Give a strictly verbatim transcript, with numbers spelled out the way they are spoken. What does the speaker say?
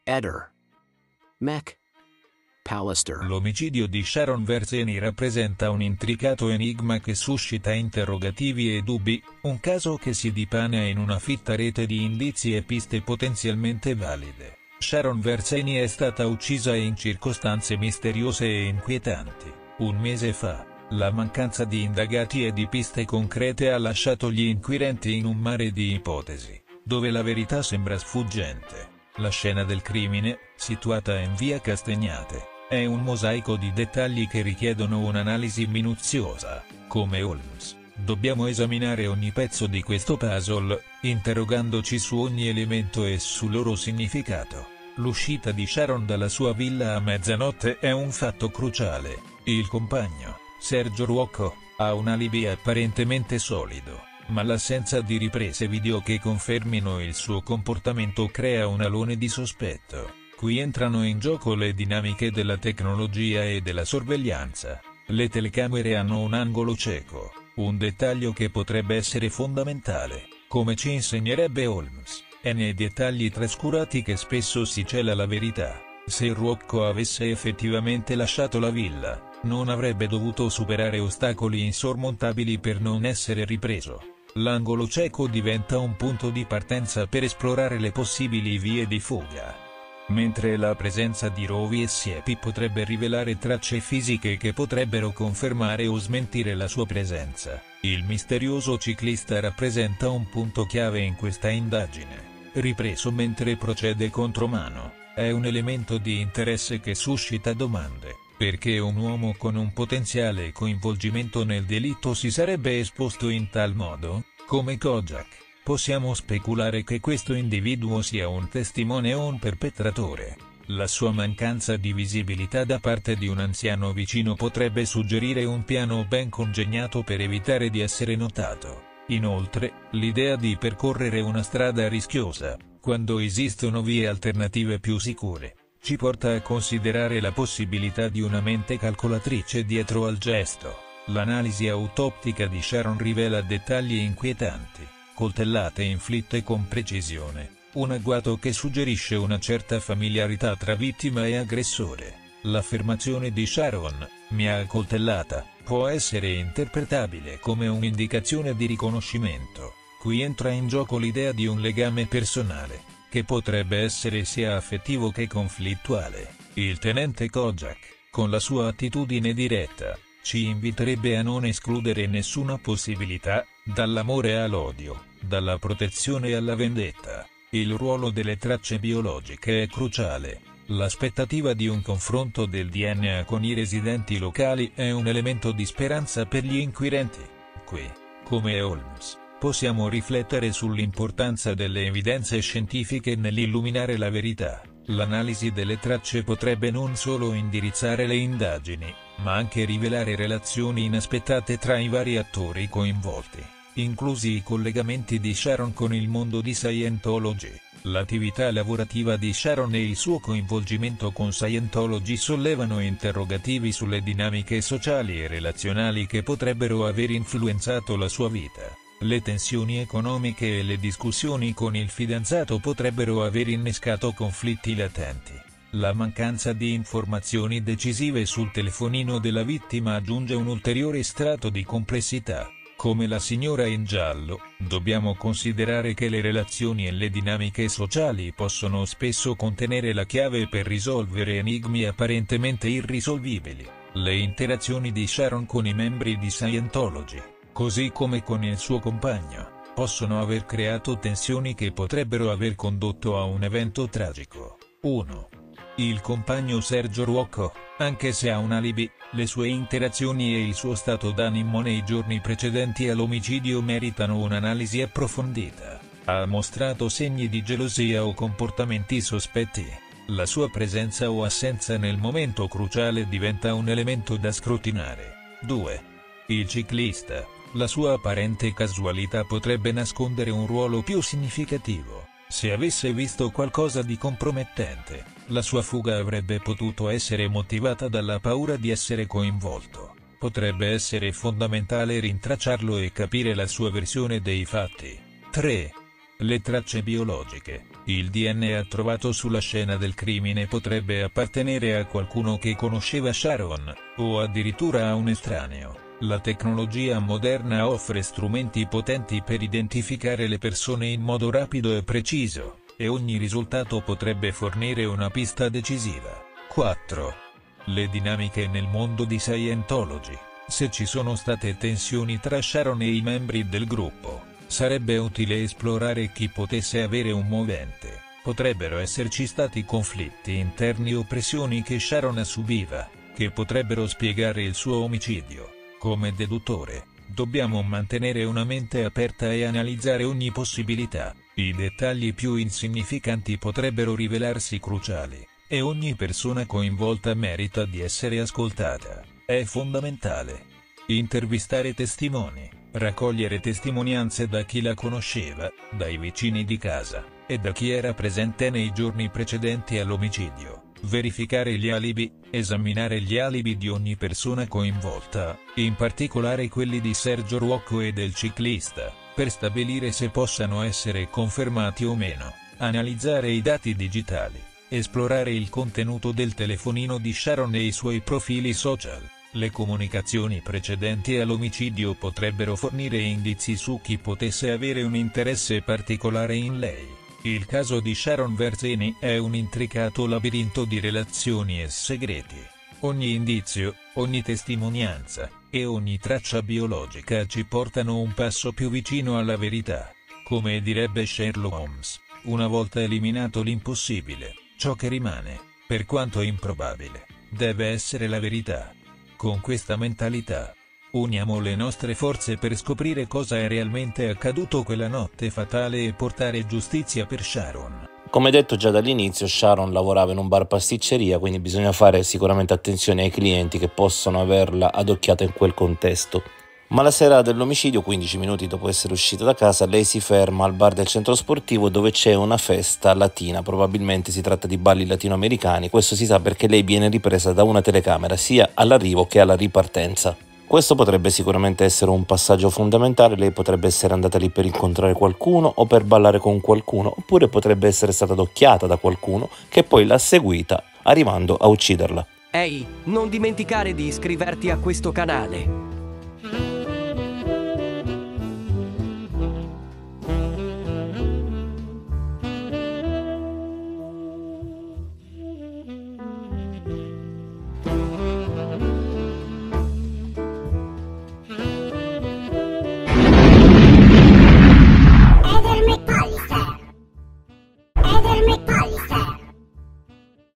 Eder. Mech. Pallister. L'omicidio di Sharon Verseni rappresenta un intricato enigma che suscita interrogativi e dubbi, un caso che si dipana in una fitta rete di indizi e piste potenzialmente valide. Sharon Verseni è stata uccisa in circostanze misteriose e inquietanti. Un mese fa, la mancanza di indagati e di piste concrete ha lasciato gli inquirenti in un mare di ipotesi, dove la verità sembra sfuggente. La scena del crimine, situata in via Castagnate, è un mosaico di dettagli che richiedono un'analisi minuziosa. Come Holmes, dobbiamo esaminare ogni pezzo di questo puzzle, interrogandoci su ogni elemento e sul loro significato. L'uscita di Sharon dalla sua villa a mezzanotte è un fatto cruciale. Il compagno, Sergio Ruocco, ha un alibi apparentemente solido, ma l'assenza di riprese video che confermino il suo comportamento crea un alone di sospetto. Qui entrano in gioco le dinamiche della tecnologia e della sorveglianza. Le telecamere hanno un angolo cieco, un dettaglio che potrebbe essere fondamentale, come ci insegnerebbe Holmes. È nei dettagli trascurati che spesso si cela la verità. Se Ruocco avesse effettivamente lasciato la villa, non avrebbe dovuto superare ostacoli insormontabili per non essere ripreso. L'angolo cieco diventa un punto di partenza per esplorare le possibili vie di fuga. Mentre la presenza di rovi e siepi potrebbe rivelare tracce fisiche che potrebbero confermare o smentire la sua presenza, il misterioso ciclista rappresenta un punto chiave in questa indagine. Ripreso mentre procede contromano, è un elemento di interesse che suscita domande. Perché un uomo con un potenziale coinvolgimento nel delitto si sarebbe esposto in tal modo? Come Kojak, possiamo speculare che questo individuo sia un testimone o un perpetratore. La sua mancanza di visibilità da parte di un anziano vicino potrebbe suggerire un piano ben congegnato per evitare di essere notato. Inoltre, l'idea di percorrere una strada rischiosa, quando esistono vie alternative più sicure, ci porta a considerare la possibilità di una mente calcolatrice dietro al gesto. L'analisi autoptica di Sharon rivela dettagli inquietanti: coltellate inflitte con precisione, un agguato che suggerisce una certa familiarità tra vittima e aggressore. L'affermazione di Sharon, "mi ha accoltellata", può essere interpretabile come un'indicazione di riconoscimento. Qui entra in gioco l'idea di un legame personale, che potrebbe essere sia affettivo che conflittuale. Il tenente Kojak, con la sua attitudine diretta, ci inviterebbe a non escludere nessuna possibilità, dall'amore all'odio, dalla protezione alla vendetta. Il ruolo delle tracce biologiche è cruciale. L'aspettativa di un confronto del D N A con i residenti locali è un elemento di speranza per gli inquirenti. Qui, come Holmes, possiamo riflettere sull'importanza delle evidenze scientifiche nell'illuminare la verità. L'analisi delle tracce potrebbe non solo indirizzare le indagini, ma anche rivelare relazioni inaspettate tra i vari attori coinvolti, inclusi i collegamenti di Sharon con il mondo di Scientology. L'attività lavorativa di Sharon e il suo coinvolgimento con Scientology sollevano interrogativi sulle dinamiche sociali e relazionali che potrebbero aver influenzato la sua vita. Le tensioni economiche e le discussioni con il fidanzato potrebbero aver innescato conflitti latenti. La mancanza di informazioni decisive sul telefonino della vittima aggiunge un ulteriore strato di complessità. Come la signora in giallo, dobbiamo considerare che le relazioni e le dinamiche sociali possono spesso contenere la chiave per risolvere enigmi apparentemente irrisolvibili. Le interazioni di Sharon con i membri di Scientology, così come con il suo compagno, possono aver creato tensioni che potrebbero aver condotto a un evento tragico. uno. Il compagno Sergio Ruocco, anche se ha un alibi, le sue interazioni e il suo stato d'animo nei giorni precedenti all'omicidio meritano un'analisi approfondita. Ha mostrato segni di gelosia o comportamenti sospetti. La sua presenza o assenza nel momento cruciale diventa un elemento da scrutinare. due. Il ciclista, la sua apparente casualità potrebbe nascondere un ruolo più significativo. Se avesse visto qualcosa di compromettente, la sua fuga avrebbe potuto essere motivata dalla paura di essere coinvolto. Potrebbe essere fondamentale rintracciarlo e capire la sua versione dei fatti. tre. Le tracce biologiche. Il D N A trovato sulla scena del crimine potrebbe appartenere a qualcuno che conosceva Sharon, o addirittura a un estraneo. La tecnologia moderna offre strumenti potenti per identificare le persone in modo rapido e preciso, e ogni risultato potrebbe fornire una pista decisiva. quattro. Le dinamiche nel mondo di Scientology. Se ci sono state tensioni tra Sharon e i membri del gruppo, sarebbe utile esplorare chi potesse avere un movente. Potrebbero esserci stati conflitti interni o pressioni che Sharon subiva, che potrebbero spiegare il suo omicidio. Come deduttore, dobbiamo mantenere una mente aperta e analizzare ogni possibilità. I dettagli più insignificanti potrebbero rivelarsi cruciali, e ogni persona coinvolta merita di essere ascoltata. È fondamentale intervistare testimoni, raccogliere testimonianze da chi la conosceva, dai vicini di casa, e da chi era presente nei giorni precedenti all'omicidio, verificare gli alibi, esaminare gli alibi di ogni persona coinvolta, in particolare quelli di Sergio Ruocco e del ciclista, per stabilire se possano essere confermati o meno, analizzare i dati digitali, esplorare il contenuto del telefonino di Sharon e i suoi profili social. Le comunicazioni precedenti all'omicidio potrebbero fornire indizi su chi potesse avere un interesse particolare in lei. Il caso di Sharon Verzeni è un intricato labirinto di relazioni e segreti. Ogni indizio, ogni testimonianza, e ogni traccia biologica ci portano un passo più vicino alla verità. Come direbbe Sherlock Holmes, una volta eliminato l'impossibile, ciò che rimane, per quanto improbabile, deve essere la verità. Con questa mentalità, uniamo le nostre forze per scoprire cosa è realmente accaduto quella notte fatale e portare giustizia per Sharon. Come detto già dall'inizio, Sharon lavorava in un bar pasticceria, quindi bisogna fare sicuramente attenzione ai clienti che possono averla adocchiata in quel contesto. Ma la sera dell'omicidio, quindici minuti dopo essere uscita da casa, lei si ferma al bar del centro sportivo dove c'è una festa latina, probabilmente si tratta di balli latinoamericani. Questo si sa perché lei viene ripresa da una telecamera sia all'arrivo che alla ripartenza. Questo potrebbe sicuramente essere un passaggio fondamentale, lei potrebbe essere andata lì per incontrare qualcuno o per ballare con qualcuno, oppure potrebbe essere stata adocchiata da qualcuno che poi l'ha seguita, arrivando a ucciderla. Ehi, non dimenticare di iscriverti a questo canale.